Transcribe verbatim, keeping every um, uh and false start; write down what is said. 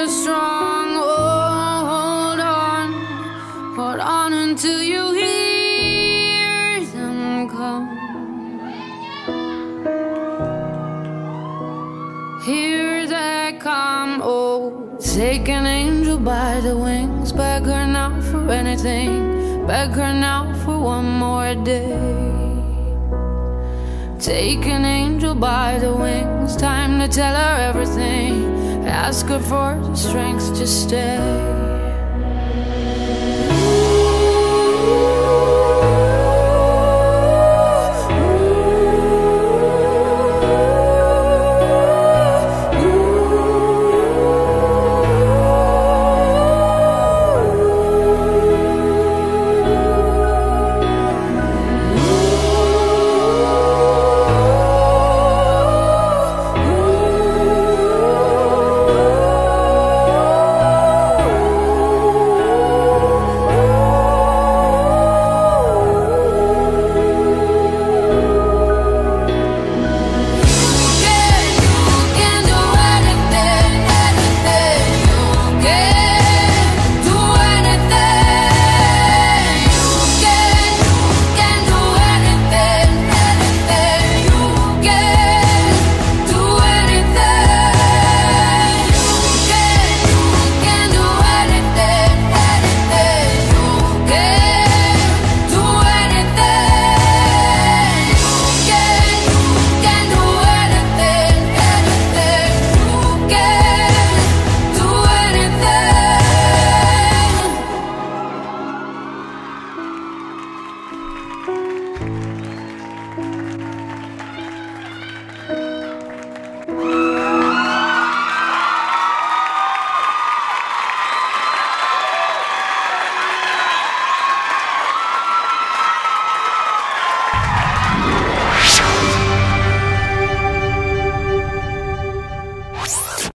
her strong. Oh, hold on, hold on until you hear them come. Here they come. Oh, take an angel by the wings. Beg her now for anything. Beg her now for one more day. Take an angel by the wings. Time to tell her everything. Ask her for the strength to stay.